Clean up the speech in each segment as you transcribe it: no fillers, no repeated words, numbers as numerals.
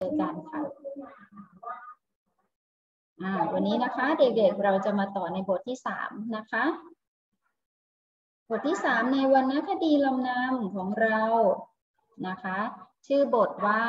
กันค่ะวันนี้นะคะเด็กๆเราจะมาต่อในบทที่3นะคะบทที่3ในวรรณคดีลำนำของเรานะคะชื่อบทว่า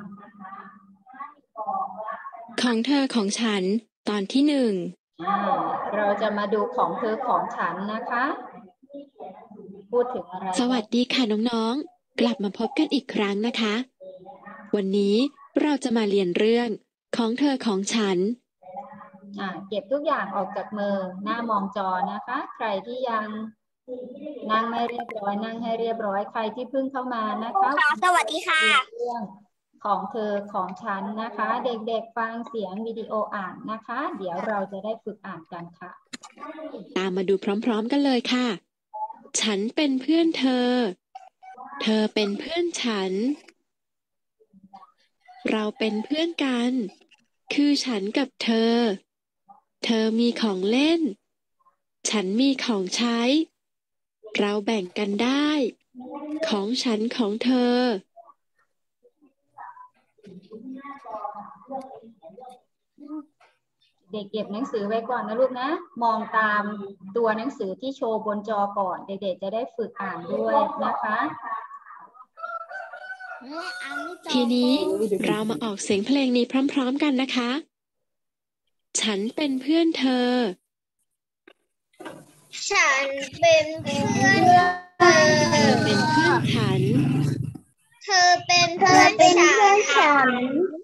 ของเธอของฉันตอนที่1 เราจะมาดูของเธอของฉันนะคะพูดถึงอะไรสวัสดีค่ะน้องๆกลับมาพบกันอีกครั้งนะคะวันนี้เราจะมาเรียนเรื่องของเธอของฉันเก็บทุกอย่างออกจากมือหน้ามองจอนะคะใครที่ยังนั่งไม่เรียบร้อยนั่งให้เรียบร้อยใครที่เพิ่งเข้ามานะคะสวัสดีค่ะเรื่องของเธอของฉันนะคะเด็กๆฟังเสียงวิดีโออ่านนะคะเดี๋ยวเราจะได้ฝึกอ่านกันค่ะตามมาดูพร้อมๆกันเลยค่ะฉันเป็นเพื่อนเธอเธอเป็นเพื่อนฉันเราเป็นเพื่อนกันคือฉันกับเธอเธอมีของเล่นฉันมีของใช้เราแบ่งกันได้ของฉันของเธอเด็กเก็บหนังสือไว้ก่อนนะลูกนะมองตามตัวหนังสือที่โชว์บนจอก่อนเด็กๆจะได้ฝึกอ่านด้วยนะคะทีนี้เรามาออกเสียงเพลงนี้พร้อมๆกันนะคะฉันเป็นเพื่อนเธอฉันเป็นเพื่อนเธอเธอเป็นเพื่อนฉันเธอเป็นเพื่อนฉัน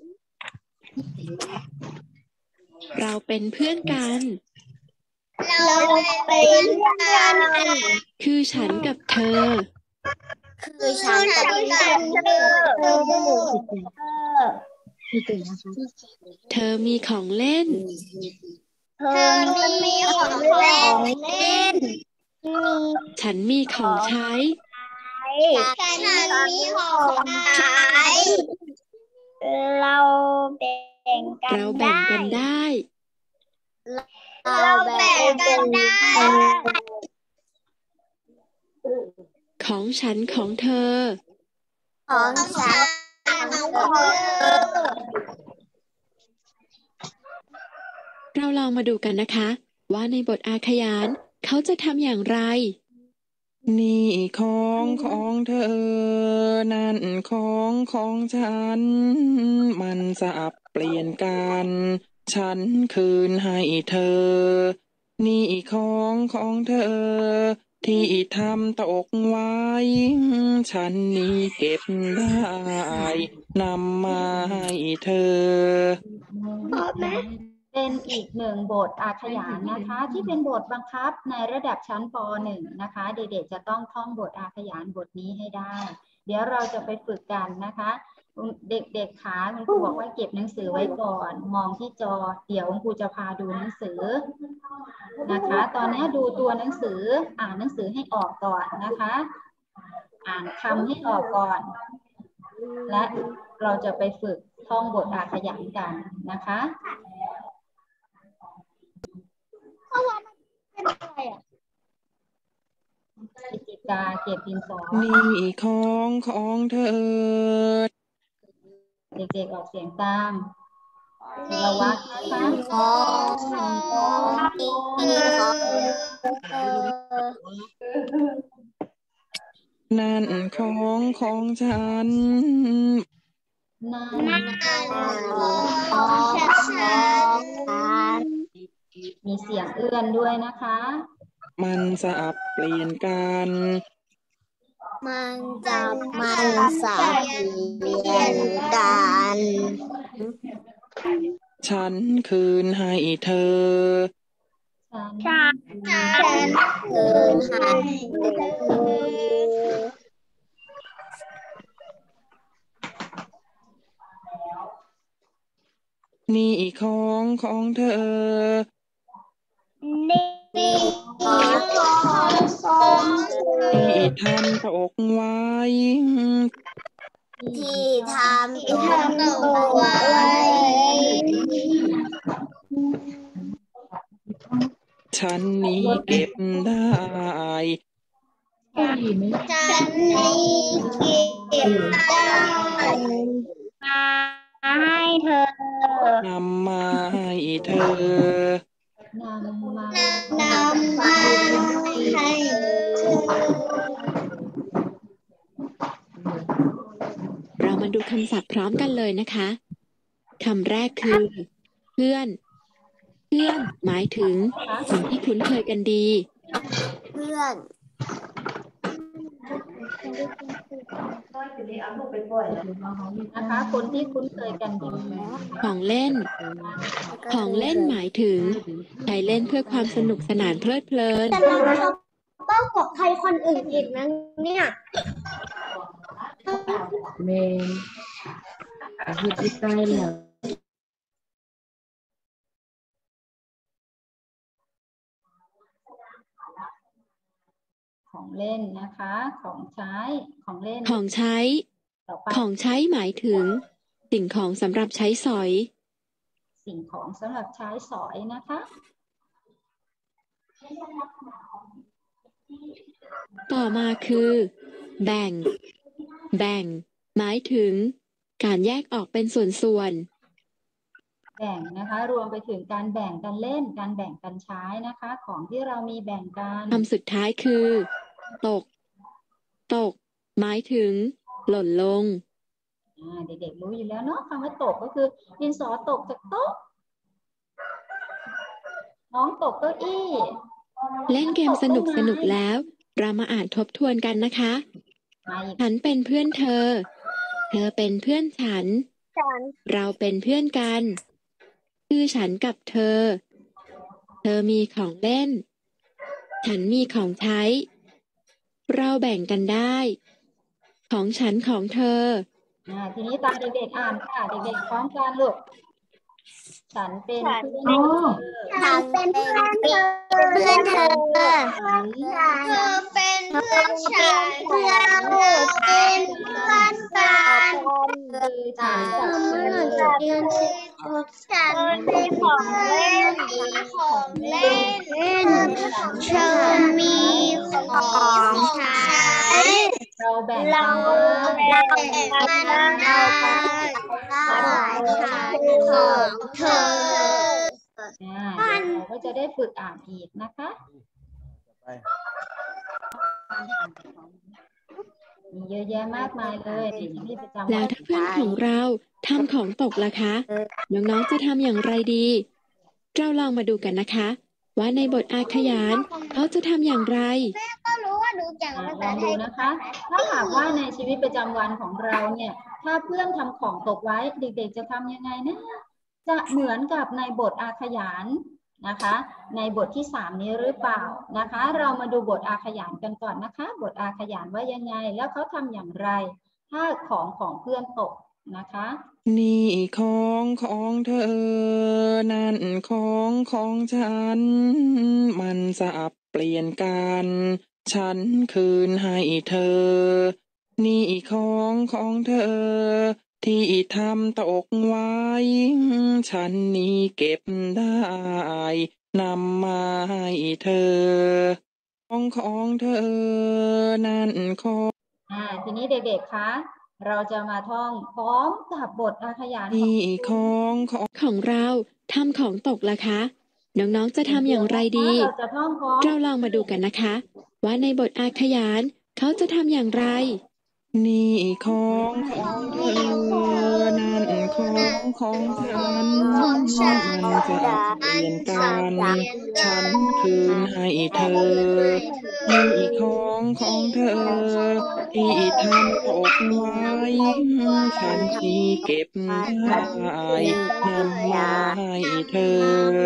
เราเป็นเพื่อนกันเราเป็นเพื่อนกันคือฉันกับเธอคือฉันกับเธอเธอมีของเล่นเธอมีของเล่นฉันมีของใช้ฉันมีของใช้เราแบ่งกันได้เราแบ่งกันได้ของฉันของเธอของฉันของเธอเราลองมาดูกันนะคะว่าในบทอาขยานเขาจะทำอย่างไรนี่ของเธอนั่นของฉันมันสับเปลี่ยนกันฉันคืนให้เธอนี่ของเธอที่ทำตกไว้ฉันนี้เก็บได้นำมาให้เธอเป็นอีกหนึ่งบทอาขยานนะคะที่เป็นบทบังคับในระดับชั้นป .1 นะคะเด็กๆจะต้องท่องบทอาขยานบทนี้ให้ได้เดี๋ยวเราจะไปฝึกกันนะคะเด็กๆขาคุณครูบอกว่าเก็บหนังสือไว้ก่อนมองที่จอเดี๋ยวคุณครูจะพาดูหนังสือนะคะตอนนี้ดูตัวหนังสืออ่านหนังสือให้ออกก่อนนะคะอ่านคำให้ออกก่อนและเราจะไปฝึกท่องบทอาขยานกันนะคะกิจกาเก็บดินสอนี่ของเธอเด็กๆออกเสียงตามระวังนะคะนั่นของฉันนั่นมีเสียงเอื้อนด้วยนะคะมันสับเปลี่ยนกันมันสับเปลี่ยนกันฉันคืนให้เธอฉันคืนให้เธอนี่ของเธอนี่ของที่ทำตกไว้ที่ทำตกไว้ฉันนี้เก็บได้ฉันนี้เก็บได้เธอนำมาให้เธอนำมานำมาให้เธอเรามาดูคำศัพท์พร้อมกันเลยนะคะคำแรกคือเพื่อนเพื่อนหมายถึงคนที่คุ้นเคยกันดีเพื่อนนะคะคนที่คุ้นเคยกันดีของเล่น ของเล่นหมายถึงใช้เล่นเพื่อความสนุกสนานเพลิดเพลินแต่เราชอบเป้ากับใครคนอื่นอีกนะเนี่ยเมนอาทิตย์ที่ใกล้แล้วของเล่นนะคะ ของใช้ของเล่นของใช้ต่อไปของใช้หมายถึงสิ่งของสำหรับใช้สอยสิ่งของสำหรับใช้สอยนะคะต่อมาคือ แบ่ง แบ่ง หมายถึงการแยกออกเป็นส่วนแบ่งนะคะ รวมไปถึงการแบ่งกันเล่นการแบ่งกันใช้นะคะ ของที่เรามีแบ่งกันๆคำสุดท้ายคือ ตก ตก หมายถึง หล่นลงเด็กๆรู้อยู่แล้วเนาะคำว่าตกก็คือดินสอตกจากโต๊ะน้องตกเก้าอี้เล่นเกมสนุกแล้ว เรามาอ่านทบทวนกันนะคะมาอีกฉันเป็นเพื่อนเธอ เธอเป็นเพื่อนฉัน เราเป็นเพื่อนกัน คือฉันกับเธอ เธอมีของเล่น ฉันมีของใช้ เราแบ่งกันได้ ของฉันของเธอทีนี้ตามเด็กๆอ่านค่ะ เด็กๆพร้อมกันลูกฉันเป็นเพื่อนเธอฉันเป็นเพื่อนเธอ เพื่อนเธอ เธอเป็นเพื่อนฉัน เราเป็นเพื่อนกันคือฉันกับเธอฉันเป็นของเล่น ของเล่น เธอมีของใช้เราแบ่งเรากันแบ่งกันได้ของเธอเดี๋ยวเราก็จะได้ฝึกอ่านอีกนะคะมีเยอะแยะมากมายเลยในชีวิตประจำแล้วัวน ถ้าเพื่อนของเราทำของตกล่ะคะ น้องๆจะทำอย่างไรดี เราลองมาดูกันนะคะ ว่าในบทอาขยานเขาจะทำอย่างไรก็รู้ว่าหนูเก่งภาลษาองไทดูยนะคะ ถ้าหากว่าในชีวิตประจำวันของเราเนี่ย ถ้าเพื่อนทำของตกไว้เด็กๆจะทำยังไงนะ จะเหมือนกับในบทอาขยานนะคะ ในบทที่ 3 นี้หรือเปล่านะคะ เรามาดูบทอาขยานกันก่อนนะคะ บทอาขยานว่ายังไง แล้วเขาทำอย่างไร ถ้าของเพื่อนตกนะคะนี่ของเธอ นั่นของฉัน มันสับเปลี่ยนกัน ฉันคืนให้เธอ นี่ของเธอ ที่ทำตกไว้ ฉันนี้เก็บได้ นำมาให้เธอ ของเธอ นั่นทีนี้เด็กๆ คะ เราจะมาท่องพร้อมกับบทอาขยานของนี่ของเราทำของตกล่ะคะ น้องๆจะทำอย่างไรดีเราจะท่องพร้อมเราลองมาดูกันนะคะ ว่าในบทอาขยานเขาจะทำอย่างไรนี่ของเธอ นั่นของฉัน มันจะเปลี่ยนกัน ฉันคืนให้เธอ นี่ของเธอ ที่ทำตกไว้ ฉันนี้เก็บได้นำมาให้เธอ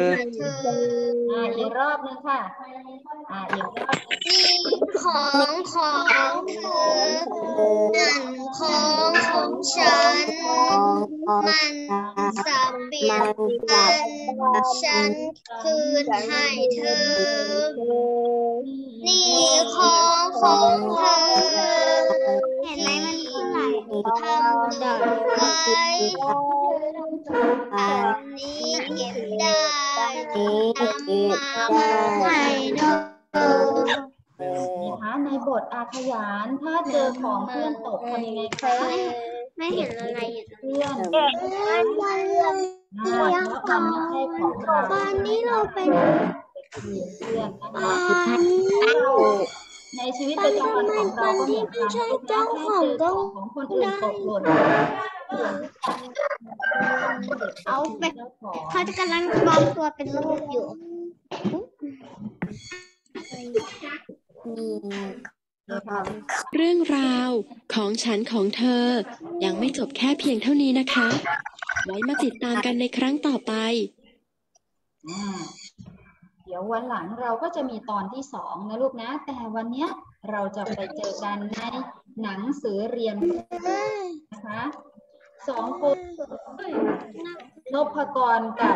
อีกรอบหนึงค่ะ อีกรอบหนึ่งนี่ของเธอ นั่นของฉัน มันสับเปลี่ยนกัน ฉันคืนให้เธอ นี่ของเธอ เห็นไหมมันคือไหลทำตกไว้อันนี้เก็บได้นำมาให้เธอนะคะในบทอาขยานถ้าเจอของเพื่อนตกทำยังไงคะไม่เห็นอะไรอยู่ตรงเพื่นี้อนเพราะมันไม่ใช่ของเราตอนนี้เราเป็นเพื่อนนะคะเราในชีวิตประจำวันของเราก็เหมือนกันนะลูกนะถ้าเจอของคนอื่นตกหล่นเอาไปเขาจะกำลังปลอมตัวเป็นลูกอยู่เรื่องราวของฉันของเธอยังไม่จบแค่เพียงเท่านี้นะคะ ไว้มาติดตามกันในครั้งต่อไปเดี๋ยววันหลังเราก็จะมีตอนที่2นะลูกนะ แต่วันนี้เราจะไปเจอกันในหนังสือเรียนนะคะ2 คนนพกรกับ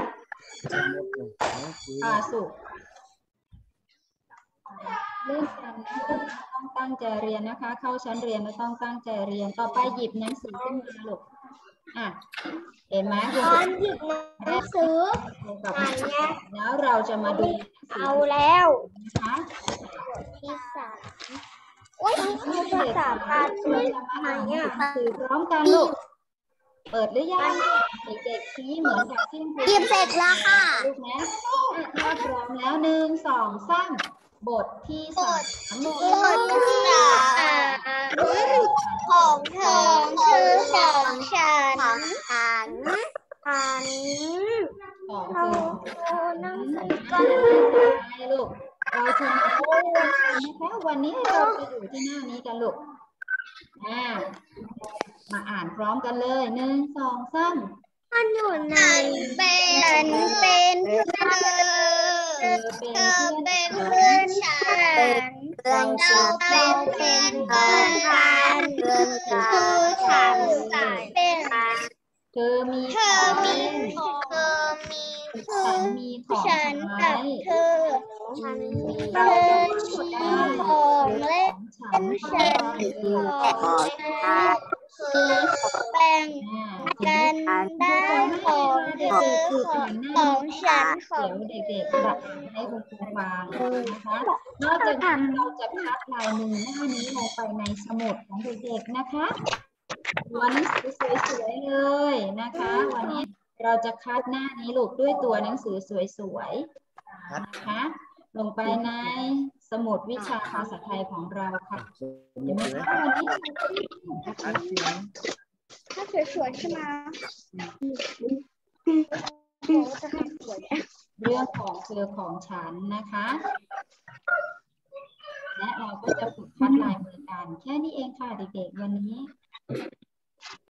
อาสุเริ่มกันนะต้องตั้งใจเรียนนะคะ เข้าชั้นเรียนแล้วต้องตั้งใจเรียนต่อไปหยิบหนังสือขึ้นมาลูกเห็นไหมตอนหยิบหนังสือแล้วเราจะมาดูเอาแล้วนะคะที่3โอ๊ยเอาภาษาพาช่วยไหมอ่ะคือพร้อมกันลูกเปิดหรือยังเด็กๆชี้เหมือนกับที่ครูหยิบเสร็จแล้วค่ะลูกนะถ้าพร้อมแล้ว1 2 3บทที่3 ของเธอคือของฉันของลูกเราจะมาพูดกันนะคะวันนี้เราจะอยู่ที่หน้านี้กันลูกมาอ่านพร้อมกันเลย1 2 3 มันอยู่ในเป็นเพื่อนเธอเป็นเพื่อนฉันเราเป็นเพื่อนกันคือฉันเป็นเธอมีฉันมีของใช้เราจะของเล่นฉันแบ่งกันได้ของฉันของเดี๋ยวเด็กๆจะให้คุณครูฟังนะคะนอกจากนั้นเราจะคัดลายมือหน้านี้ลงไปในสมุดของเด็กๆนะคะวันนี้สวยๆเลยนะคะวันนี้เราจะคัดหน้านี้ลูกด้วยตัวหนังสือสวยๆนะคะลงไปในสมุดวิชาภาษาไทยของเราค่ะเดี๋ยววันนี้ถ้าสวยๆใช่ไหมเรื่องของเธอของฉันนะคะและเราก็จะฝึกคัดลายมือกันแค่นี้เองค่ะเด็กๆวันนี้